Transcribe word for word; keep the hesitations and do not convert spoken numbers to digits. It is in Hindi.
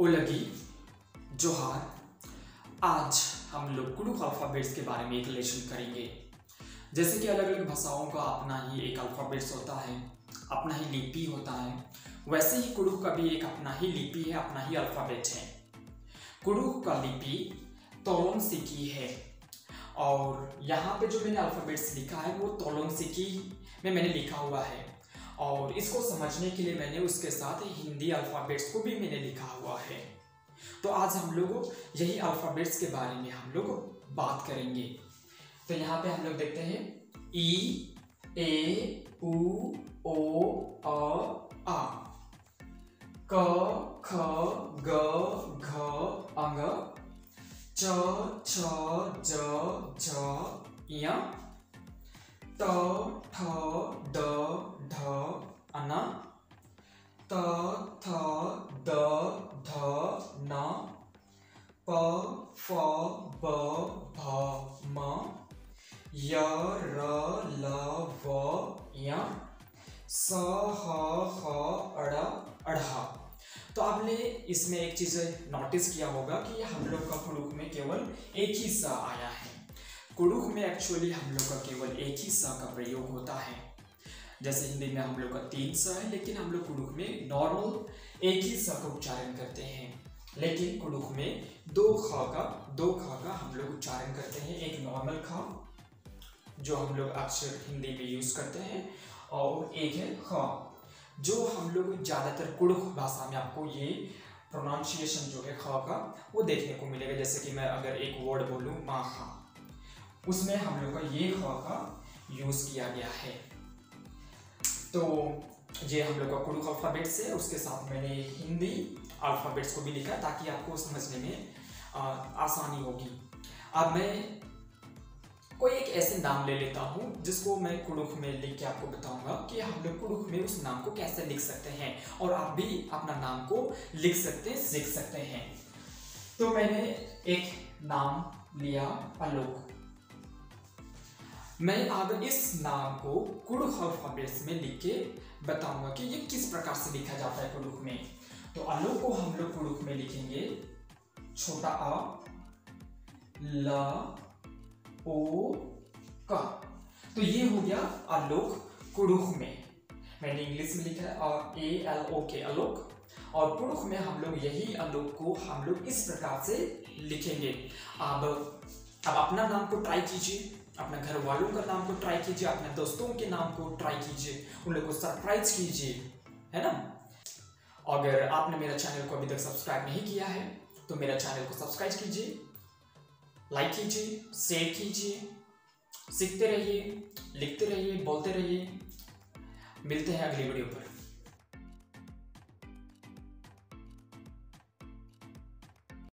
ओलगी जोहार। आज हम लोग कुडुख अल्फ़ाबेट्स के बारे में एक लेसन करेंगे। जैसे कि अलग अलग भाषाओं का अपना ही एक अल्फ़ाबेट्स होता है, अपना ही लिपि होता है, वैसे ही कुडुख का भी एक अपना ही लिपि है, अपना ही अल्फ़ाबेट है। कुडुख का लिपि तोलोन सिकी है और यहाँ पे जो मैंने अल्फ़ाबेट्स लिखा है वो तोलोन सिकी में मैंने लिखा हुआ है और इसको समझने के लिए मैंने उसके साथ हिंदी अल्फ़ाबेट्स को भी मैंने लिखा हुआ है। तो आज हम लोग यही अल्फ़ाबेट्स के बारे में हम लोग बात करेंगे। तो यहाँ पे हम लोग देखते हैं ई, ए, उ, ओ, अ, आ, क, ख, ग, घ, अंग, च, छ, ज, झ, य, त, ठ, ड, ढ, अन, त, थ, द, ध, न, प, फ, ब, भ, म, य, र, ल, व, य, स, ह, ह, अड़, अढ़ा। तो आपने इसमें एक चीज़ नोटिस किया होगा कि हम लोग का कुडुख में केवल एक ही स आया है। कुडुख में एक्चुअली हम लोग का केवल एक ही स का प्रयोग होता है। जैसे हिंदी में हम लोग का तीन स है, लेकिन हम लोग कुडुख में नॉर्मल एक ही स का उच्चारण करते हैं। लेकिन कुडुख में दो ख का दो ख का हम लोग उच्चारण करते हैं। एक नॉर्मल ख जो हम लोग अक्सर हिंदी में यूज करते हैं और एक है ख जो हम लोग ज़्यादातर कुडुख भाषा में आपको ये प्रोनाउंसिएशन जो है ख का वो देखने को मिलेगा। जैसे कि मैं अगर एक वर्ड बोलूँ माँ खा, उसमें हम लोग का ये ख का यूज़ किया गया है। तो ये हम लोग का कुडुख अल्फ़ाबेट्स है, उसके साथ मैंने हिंदी अल्फ़ाबेट्स को भी लिखा ताकि आपको समझने में आ, आसानी होगी। अब मैं कोई एक ऐसे नाम ले लेता हूँ जिसको मैं कुडुख में लिख के आपको बताऊंगा कि हम लोग कुडुख में उस नाम को कैसे लिख सकते हैं और आप भी अपना नाम को लिख सकते हैं, सीख सकते हैं। तो मैंने एक नाम लिया आलोक। मैं अब इस नाम को कुडुख अल्फ़ाबेट्स में लिख के बताऊंगा कि ये किस प्रकार से लिखा जाता है कुडुख में। तो आलोक को हम लोग कुडुख में लिखेंगे छोटा अ, ल, ओ, का। तो ये हो गया आलोक कुडुख में। मैंने इंग्लिश में लिखा है और ए एल ओ के आलोक, और कुडुख में हम लोग यही आलोक को हम लोग इस प्रकार से लिखेंगे। अब अब अपना नाम को ट्राई कीजिए, अपने घर वालों का नाम को ट्राई कीजिए, अपने दोस्तों के नाम को ट्राई कीजिए, उन लोगों को सरप्राइज कीजिए, है ना। अगर आपने मेरा चैनल को अभी तक सब्सक्राइब नहीं किया है तो मेरा चैनल को सब्सक्राइब कीजिए, लाइक कीजिए, शेयर कीजिए, सीखते रहिए, लिखते रहिए, बोलते रहिए। मिलते हैं अगली वीडियो पर।